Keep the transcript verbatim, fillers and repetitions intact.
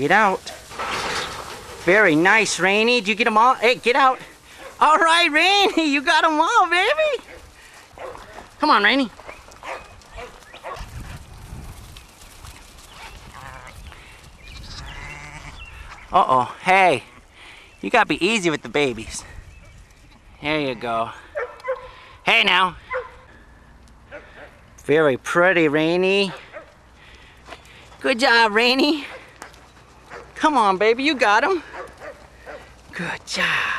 Get out. Very nice, Rainey. Did you get them all? Hey, get out. All right, Rainey, you got them all, baby. Come on, Rainey. Uh-oh, hey. You gotta be easy with the babies. There you go. Hey now. Very pretty, Rainey. Good job, Rainey. Come on, baby, you got him. Good job.